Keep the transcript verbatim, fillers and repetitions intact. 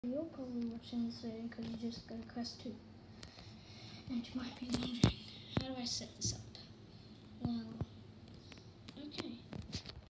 You're probably watching this video because you just got a Quest two. And you might be wondering, how do I set this up?